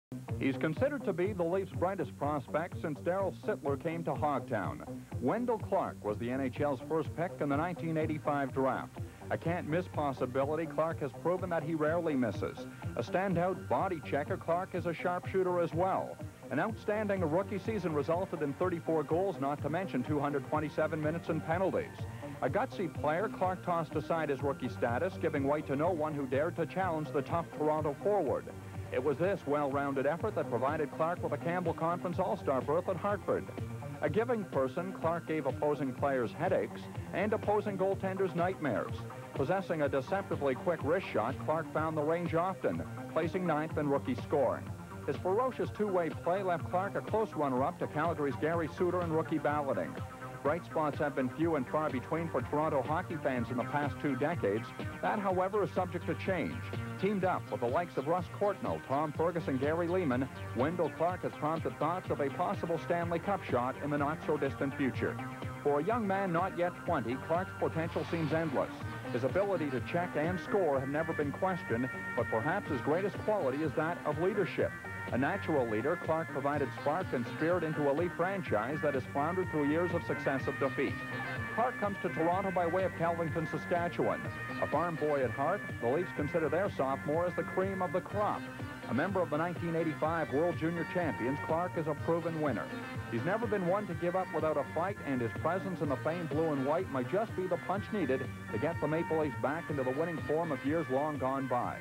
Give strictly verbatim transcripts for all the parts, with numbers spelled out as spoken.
He's considered to be the Leafs' brightest prospect since Darryl Sittler came to Hogtown. Wendel Clark was the N H L's first pick in the nineteen eighty-five draft. A can't-miss possibility, Clark has proven that he rarely misses. A standout body checker, Clark is a sharpshooter as well. An outstanding rookie season resulted in thirty-four goals, not to mention two hundred twenty-seven minutes and penalties. A gutsy player, Clark tossed aside his rookie status, giving way to no one who dared to challenge the tough Toronto forward. It was this well-rounded effort that provided Clark with a Campbell Conference All-Star berth at Hartford. A giving person, Clark gave opposing players headaches and opposing goaltenders nightmares. Possessing a deceptively quick wrist shot, Clark found the range often, placing ninth in rookie scoring. His ferocious two-way play left Clark a close runner-up to Calgary's Gary Suter in rookie balloting. Bright spots have been few and far between for Toronto hockey fans in the past two decades. That, however, is subject to change. Teamed up with the likes of Russ Courtnall, Tom Ferguson, Gary Lehman, Wendel Clark has prompted thoughts of a possible Stanley Cup shot in the not-so-distant future. For a young man not yet twenty, Clark's potential seems endless. His ability to check and score have never been questioned, but perhaps his greatest quality is that of leadership. A natural leader, Clark provided spark and spirit into a Leaf franchise that has floundered through years of successive defeat. Clark comes to Toronto by way of Kelvington, Saskatchewan. A farm boy at heart, the Leafs consider their sophomore as the cream of the crop. A member of the nineteen eighty-five World Junior Champions, Clark is a proven winner. He's never been one to give up without a fight, and his presence in the famed blue and white might just be the punch needed to get the Maple Leafs back into the winning form of years long gone by.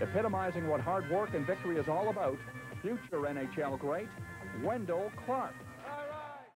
Epitomizing what hard work and victory is all about, future N H L great, Wendel Clark.